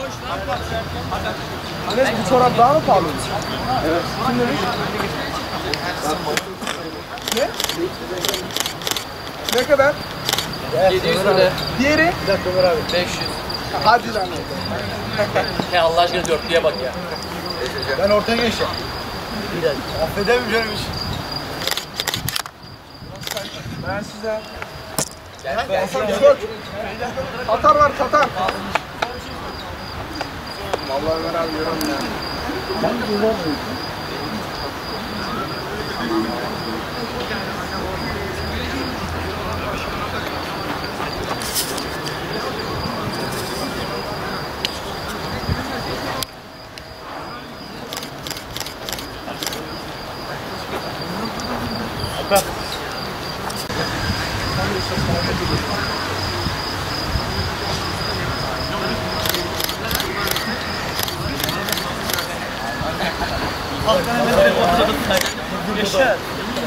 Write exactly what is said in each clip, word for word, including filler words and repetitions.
Enes bu çorap daha mı pahalı? Evet. Kim demiş? Ne? Ne kadar? yedi yüz lira. Diğeri? Bir dakika Ömer abi. beş yüz. Hadi lan. He Allah aşkına dörtlüye bak ya. Ben ortaya geçeceğim. Affedemeyeceğim hiç. Ben size. Hasan sök. Tatar var Tatar. Vallahi Ömer abi yorum ya. Ben güzel. Bak. Yaşar.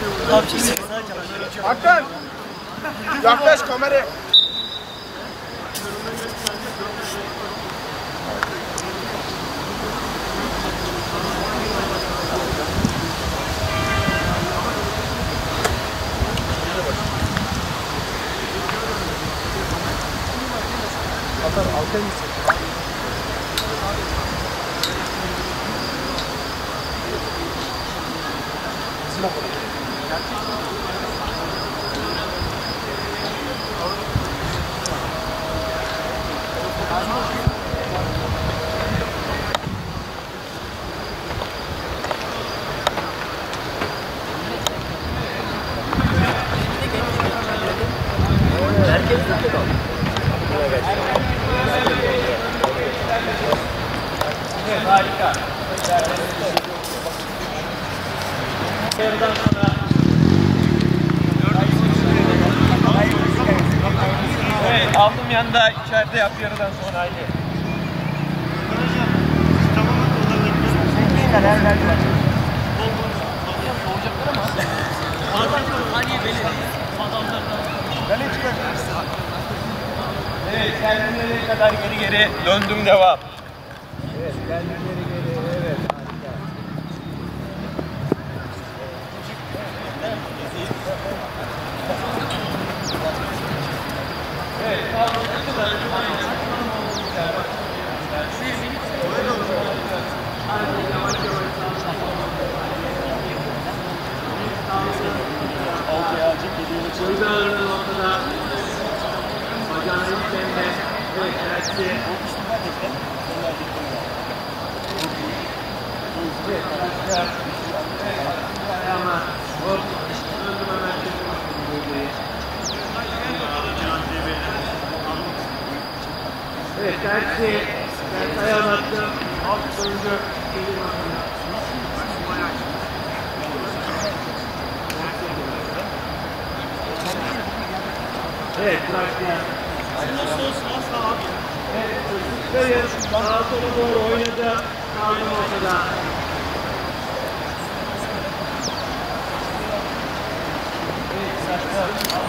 Hakan. Yaklaş kameraya. Hakan arkaya gitsin. Bizim okula. Herkes nerede kaldı? Evet, harika. Yarıdan sonra evet, aldım yanında içeride yap yarıdan sonra haydi. Soğuyacaklar ama Haniye belli. Evet, kendine kadar geri geri döndüm devam. Evet, kendine geri geri. Evet, harika. Evet, kaldım ne kadar ortada. Bacağın üstlerinde ve tersi. Evet, arkadaşlar. Ayağıma hop. Öndüme merkezine. Evet, tersi. Tersi ayağını attım. Alt sonucu. Geri bakın. Evet, bıraktılar. Evet, çocuklarım sağa sola doğru oynadı. Kaldım ortada. Evet, saçlar.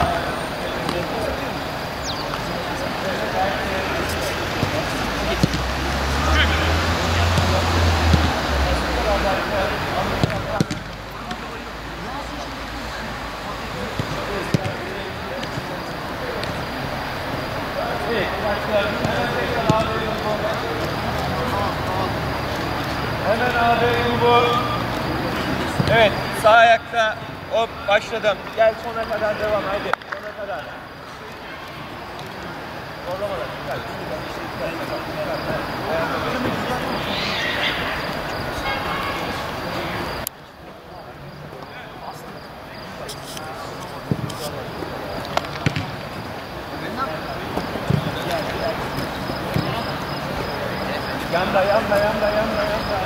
Hemen A B grubu. Evet, sağ ayakta hop başladım. Gel sona kadar devam, haydi. Sona kadar. Zorlamadan. Gel. Yanda, yanda, yanda, yanda, yanda.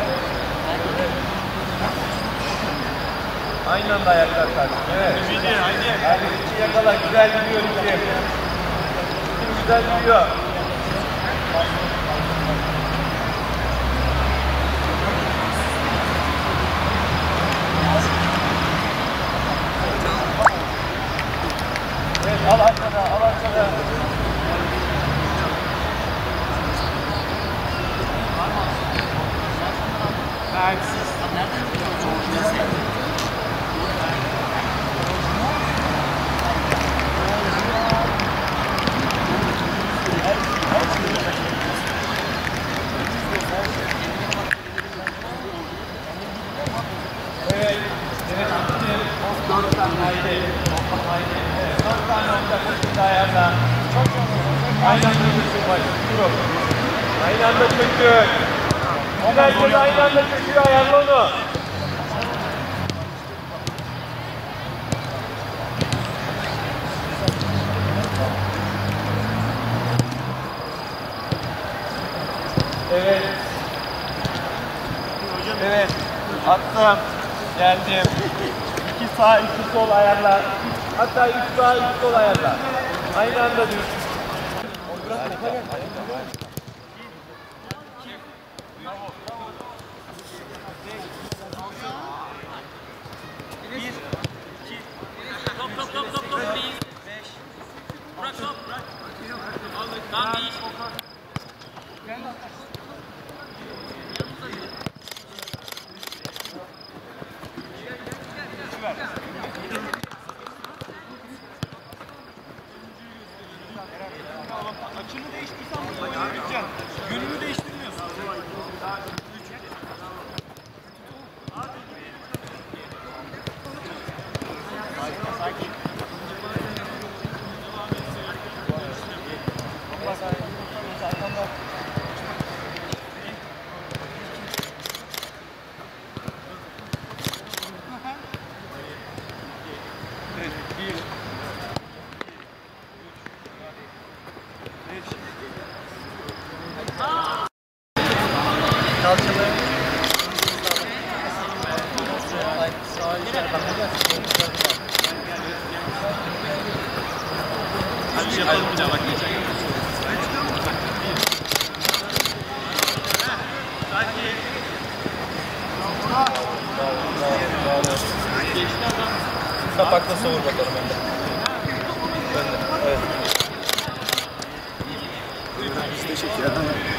Aynı anda ayaklar kalktı. Evet. Haydi, haydi. Haydi, içi yakala. Güzel gidiyor içi. İçi güzel gidiyor. Evet, al arkada, al arkada. Dört tane haydi. Haydi. Dört tane olacak. Şimdi ayarla. Aynı anda çöküyor. Dur. Aynı anda çöküyor. Herkes aynı anda çöküyor. Ayarla onu. Evet. Evet. Attım. Geldim. İki sağ, iki sol ayarla. Hatta üç sağ, üç sol ayarla. Aynı anda düz. Top, top, top, top, top, please. Bırak, top, bırak. Tamam, iyi. Açını değiştirsen bu oyunu biteceksin. Yönünü değiştirmiyorsun. Sakin. Evet, bir. Kalçalı. Hadi yapalım bir daha bak geçen gün. Sakin. Geçti adam. Kapakla savur bakalım önde. Önde. Evet. Biz de çekiyor.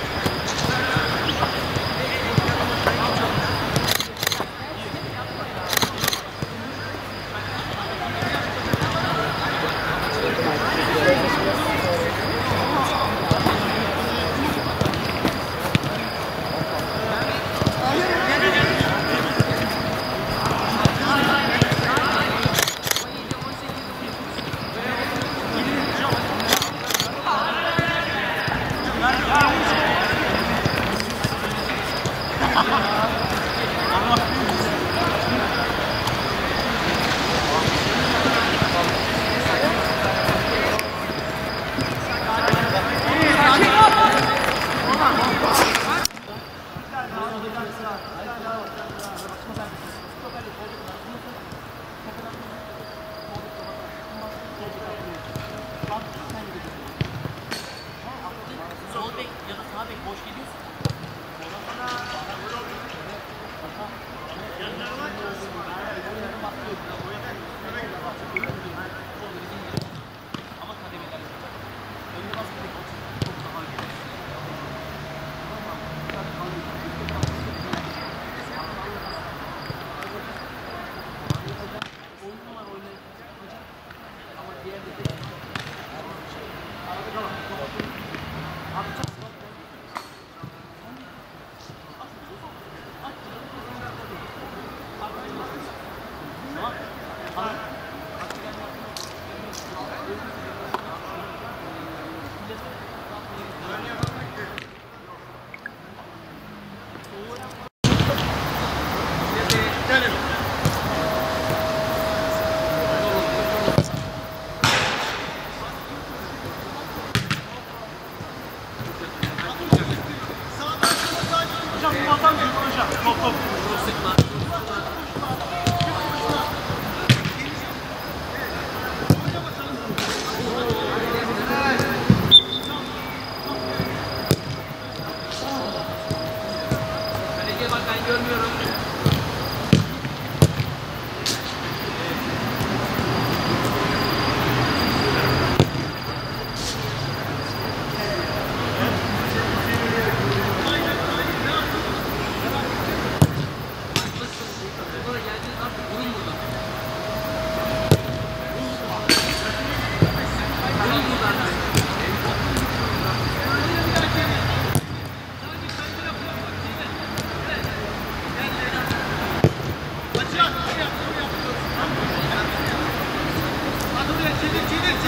Sol bek ya da sağ bek boş geliyorsun. Ama kademeler. Önüne baskı çok daha iyi. Oyunu var oynayacak. Ama diğer de Hocam bu basan büyük hocam. Top top. sıkma.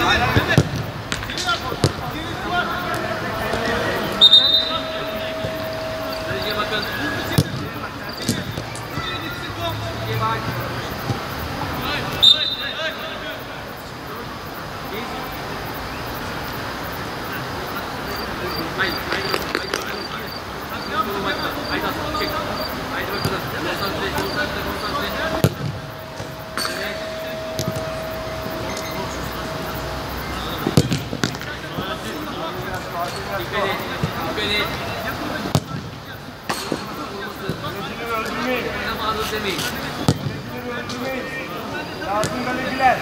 Kaleciye bakın. Kaleciye bak. Haydi, haydi, haydi, haydi. Haydi, çek. Haydi bakalım. Konsantre, konsantre, konsantre. Evet. Dikkat et, dikkat et. Kalecileri öldürmeyin. Ama adı demeyin. Kalecileri öldürmeyin. Lazım kaleciler.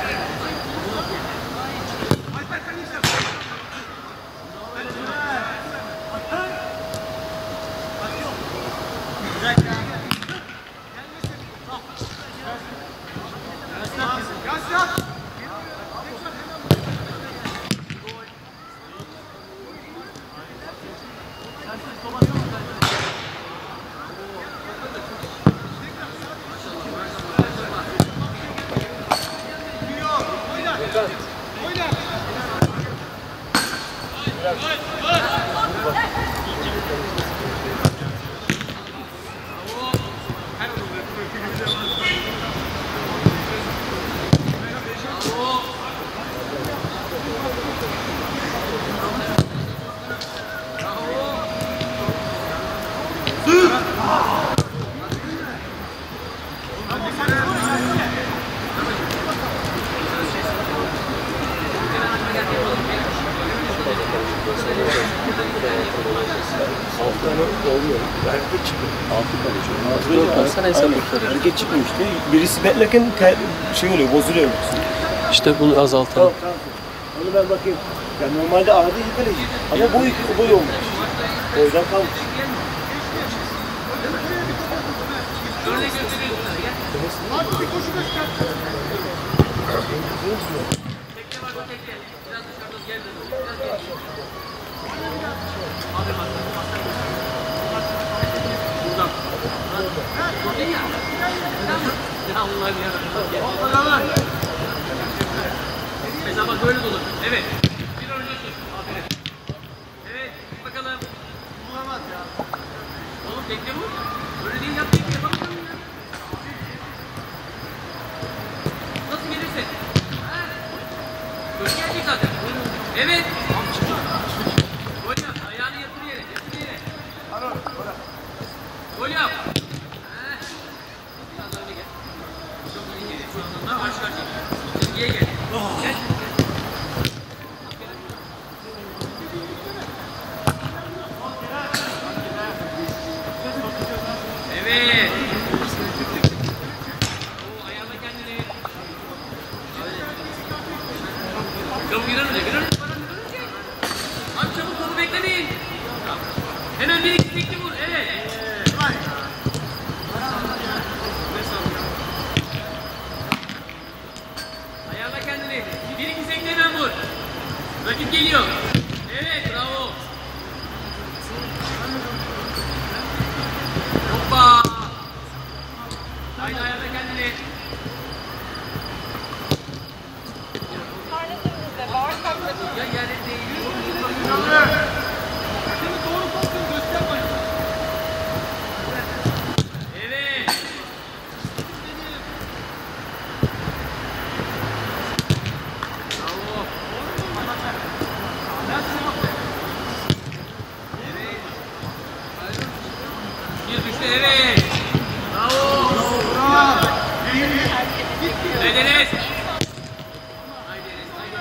Hareket çıkmıştı. Birisi beklerken şey oluyor, bozuluyor. İşte bunu azaltalım. Tamam, tamam. Onu ben bakayım. Yani normalde aradı iyi kaleci. Ama boy, boy olmuş. Boydan kalmış. Şöyle gösteriyorsun. Tekne var, tekne. Biraz dışarıda gel. Biraz gel. Abi bak. Buradan. Buradan ya. Ya Allah'ım yarabbim. Mesela bak böyle dolu. Evet. Bir oynuyorsun. Aferin. Evet. Bakalım. Bulamaz ya. Oğlum tekne bu. Böyle değil yap tekne. Yapalım ya. Nasıl gelirse. Böyle gelecek zaten. Evet. Gol yap. Ayağını yatır yere. Yatır yere. Gol yap. Biraz daha öne gel. Çok iyi geliyor. Şu anda karşı karşıya. Çizgiye gel. Gel. Evet. Oo, ayağına kendini. Çabuk girer önce, girer önce. Abi çabuk topu beklemeyin. Hemen bir iki tekli vur, evet. Ayağına kendini. Bir iki sekli hemen vur. Rakip geliyor. Evet, bravo. Hoppa. Haydi ayağına kendini. Ya yere değil. Evet. Bravo. Bir düştü, evet. Bravo. Evet Enes. Haydi Enes, haydi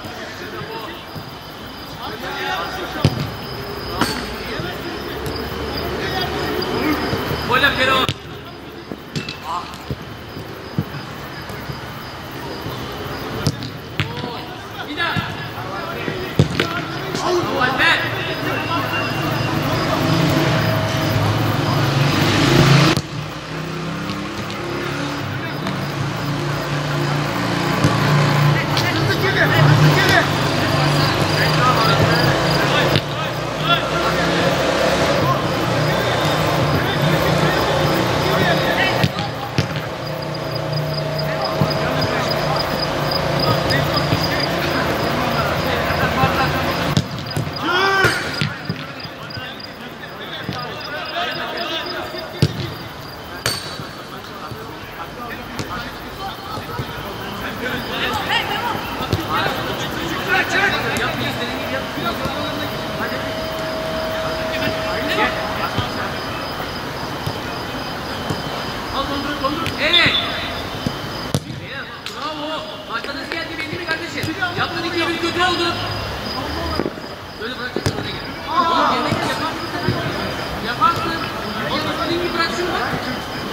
Enes. Gol yap Kenan. Ah. Bir daha. Bravo Alper.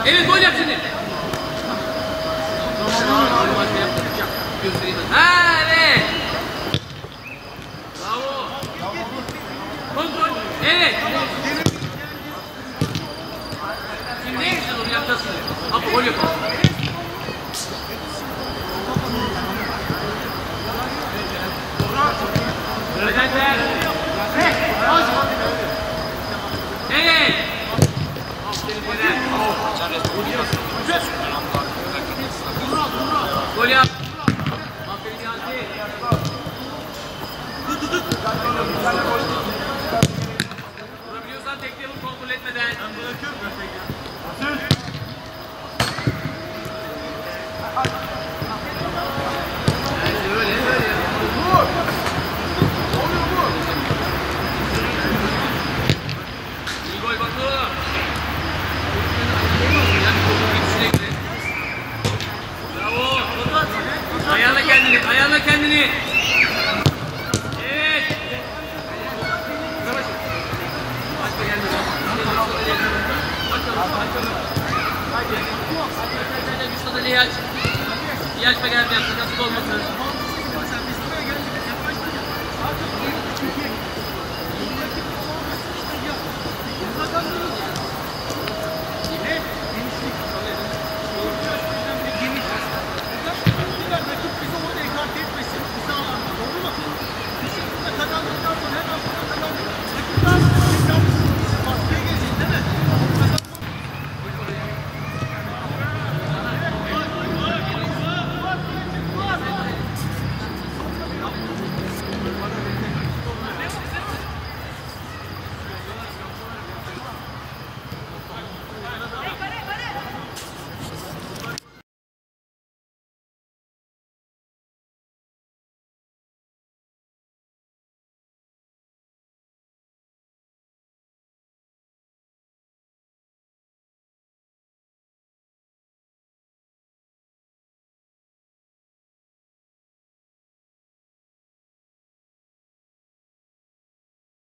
Evet, gol yap şimdi. Göstereyim ben. Ha, evet. Bravo. Kontrol. Evet. Şimdi ne yapacağız onu yapacağız şimdi. Abi gol yapalım. Öğrenler. Evet. Gol yap. Aferin Yasin. Vurabiliyorsan teklerini kontrol etmeden. Ben bırakıyorum. Bence öyle öyle. İyi gol Batu. Bravo. Ayarla kendini, ayarla kendini. Evet. Başka geldi. Hadi. Hadi. Hadi. Hadi. Hadi. Hadi. Hadi. Hadi. Hadi. Hadi. Hadi. Hadi.